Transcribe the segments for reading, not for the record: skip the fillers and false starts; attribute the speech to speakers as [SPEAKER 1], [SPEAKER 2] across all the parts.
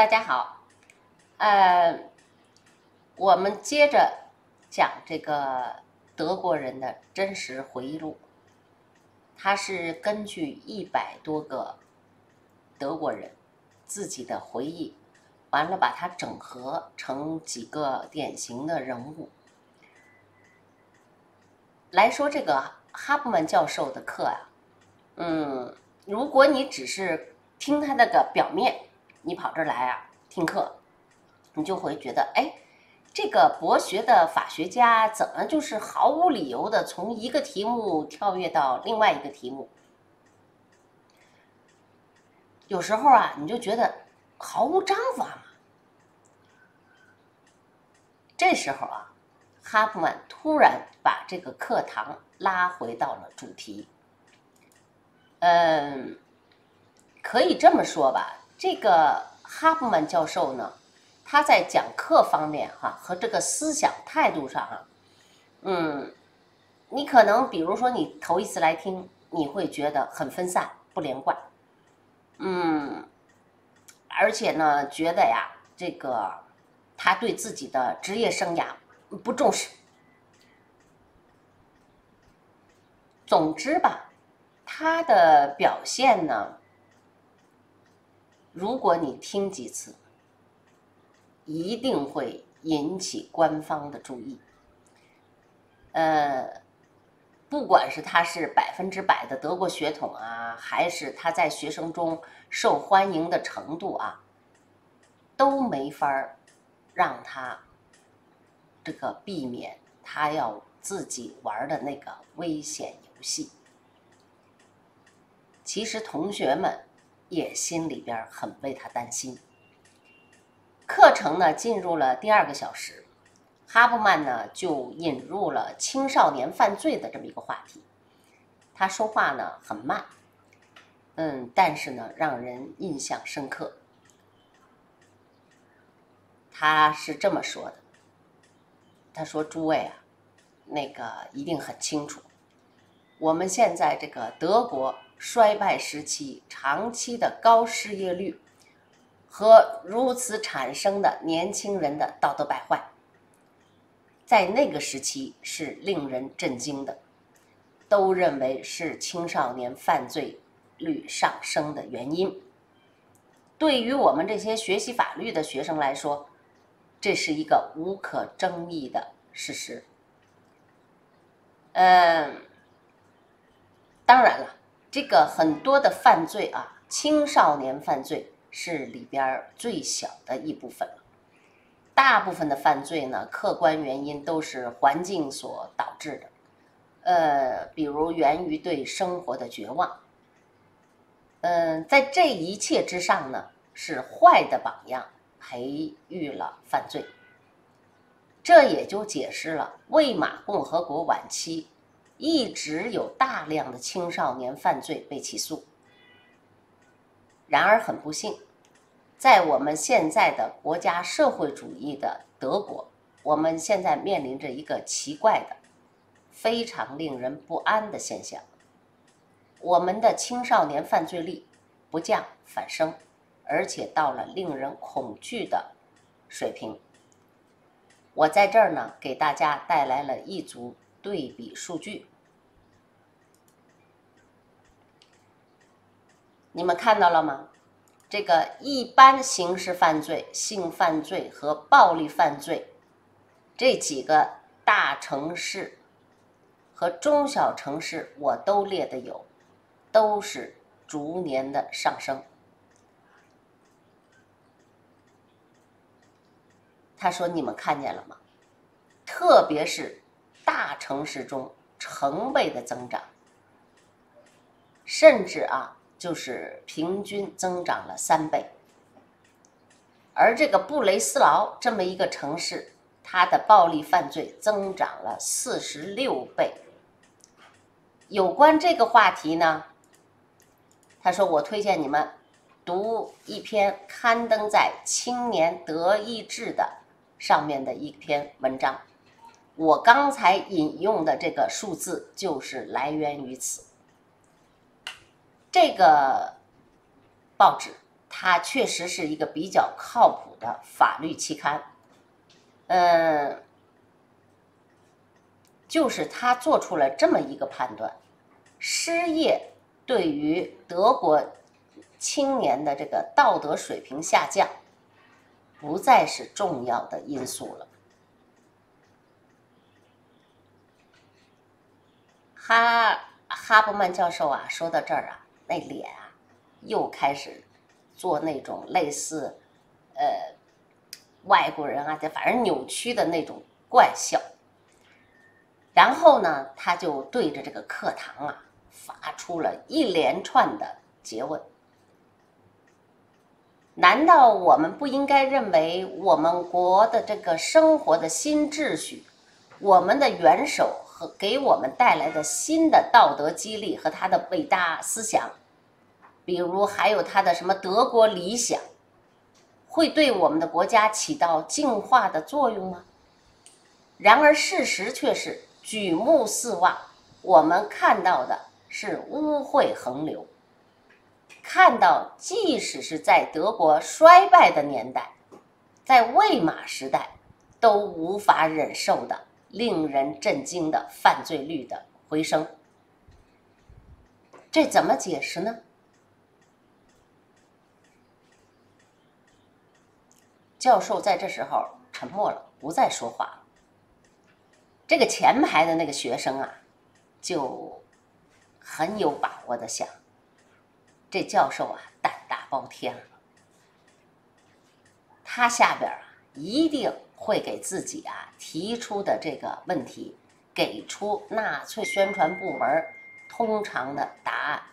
[SPEAKER 1] 大家好，我们接着讲这个德国人的真实回忆录。他是根据100多个德国人自己的回忆，完了把它整合成几个典型的人物来说。这个哈布曼教授的课啊，如果你只是听他那个表面，你跑这儿来啊听课，你就会觉得，哎，这个博学的法学家怎么就是毫无理由的从一个题目跳跃到另外一个题目？有时候啊，你就觉得毫无章法嘛。这时候啊，哈布曼突然把这个课堂拉回到了主题。可以这么说吧，这个哈布曼教授呢，他在讲课方面和这个思想态度上你可能比如说你头一次来听，你会觉得很分散不连贯，而且呢，觉得呀，这个他对自己的职业生涯不重视。总之吧，他的表现呢，如果你听几次，一定会引起官方的注意。不管是他是100%的德国血统啊，还是他在学生中受欢迎的程度啊，都没法让他这个避免他要自己玩的那个危险游戏。其实同学们也心里边很为他担心。课程呢进入了第2个小时，哈布曼呢就引入了青少年犯罪的这么一个话题。他说话呢很慢，但是呢让人印象深刻。他是这么说的，他说：“诸位啊，那个一定很清楚，我们现在这个德国衰败时期长期的高失业率和如此产生的年轻人的道德败坏，在那个时期是令人震惊的，都认为是青少年犯罪率上升的原因。对于我们这些学习法律的学生来说，这是一个无可争议的事实。当然了，这个很多的犯罪啊，青少年犯罪是里边最小的一部分了。大部分的犯罪呢，客观原因都是环境所导致的，比如源于对生活的绝望。在这一切之上呢，是坏的榜样培育了犯罪。这也就解释了魏玛共和国晚期一直有大量的青少年犯罪被起诉。然而很不幸，在我们现在的国家社会主义的德国，我们现在面临着一个奇怪的、非常令人不安的现象。我们的青少年犯罪率不降反升，而且到了令人恐惧的水平。我在这儿呢，给大家带来了一组对比数据。你们看到了吗？这个一般刑事犯罪、性犯罪和暴力犯罪这几个大城市和中小城市我都列的有，都是逐年的上升。他说：“你们看见了吗？特别是大城市中成倍的增长，甚至就是平均增长了3倍。而这个布雷斯劳这么一个城市，它的暴力犯罪增长了46倍。有关这个话题呢，他说我推荐你们读一篇刊登在《青年德意志》的上面的一篇文章。我刚才引用的这个数字就是来源于此。这个报纸它确实是一个比较靠谱的法律期刊。就是他做出了这么一个判断：失业对于德国青年的这个道德水平下降，不再是重要的因素了。哈伯曼教授啊，说到这儿啊，那脸啊又开始做那种类似外国人啊，反正扭曲的那种怪笑。然后呢，他就对着这个课堂啊发出了一连串的诘问。难道我们不应该认为我们国的这个生活的新秩序，我们的元首和给我们带来的新的道德激励和他的伟大思想，比如还有他的什么德国理想，会对我们的国家起到净化的作用吗？然而事实却是举目四望，我们看到的是污秽横流，看到即使是在德国衰败的年代，在魏玛时代都无法忍受的令人震惊的犯罪率的回升。这怎么解释呢？教授在这时候沉默了，不再说话了。这个前排的那个学生啊，就很有把握的想，这教授啊胆大包天了，他下边啊一定会给自己啊提出的这个问题给出纳粹宣传部门通常的答案。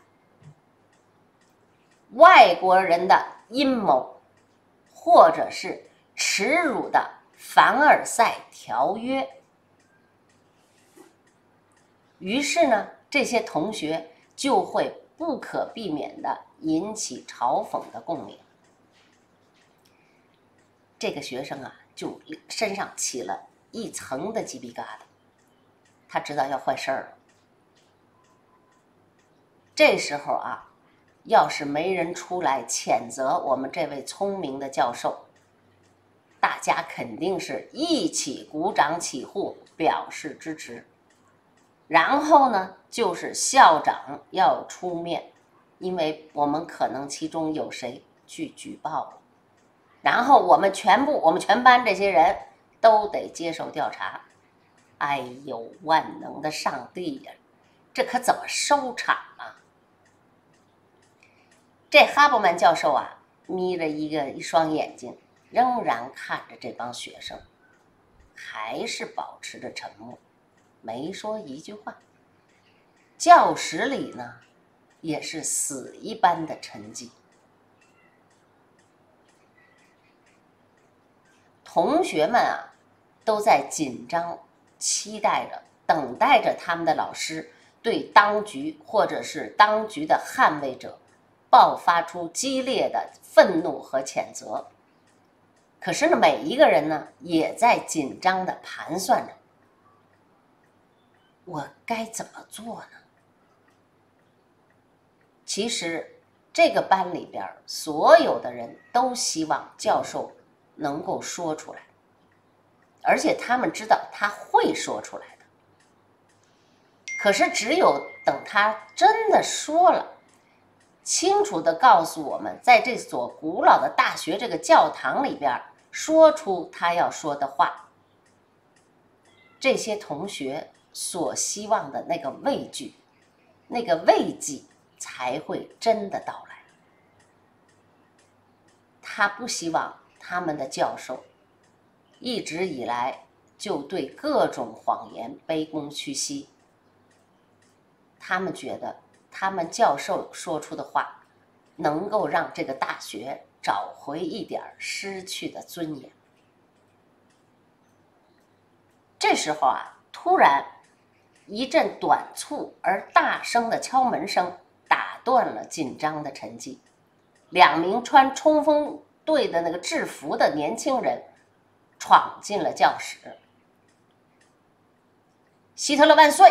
[SPEAKER 1] 外国人的阴谋，或者是耻辱的凡尔赛条约。于是呢，这些同学就会不可避免地引起嘲讽的共鸣。这个学生啊，就身上起了一层的鸡皮疙瘩，他知道要坏事儿了。这时候啊，要是没人出来谴责我们这位聪明的教授，大家肯定是一起鼓掌起哄，表示支持。然后呢，就是校长要出面，因为我们可能其中有谁去举报了，然后我们全班这些人都得接受调查。哎呦，万能的上帝呀，这可怎么收场啊？这哈伯曼教授啊，眯着一双眼睛，仍然看着这帮学生，还是保持着沉默，没说一句话。教室里呢，也是死一般的沉寂。同学们啊，都在紧张期待着，等待着他们的老师对当局或者是当局的捍卫者爆发出激烈的愤怒和谴责。可是呢，每一个人呢，也在紧张地盘算着，我该怎么做呢？其实这个班里边所有的人都希望教授能够说出来，而且他们知道他会说出来的。可是只有等他真的说了，清楚地告诉我们，在这所古老的大学这个教堂里边说出他要说的话，这些同学所希望的那个畏惧，那个慰藉才会真的到来。他不希望他们的教授一直以来就对各种谎言卑躬屈膝，他们觉得他们教授说出的话能够让这个大学找回一点失去的尊严。这时候啊，突然一阵短促而大声的敲门声打断了紧张的沉寂。2名穿冲锋队的那个制服的年轻人闯进了教室。希特勒万岁！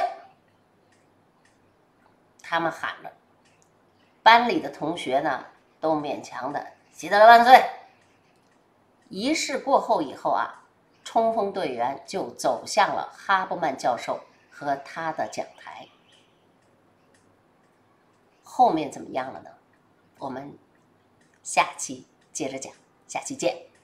[SPEAKER 1] 他们喊着。班里的同学呢，都勉强的希特勒万岁！仪式过后以后啊，冲锋队员就走向了哈伯曼教授和他的讲台。后面怎么样了呢？我们下期接着讲，下期见。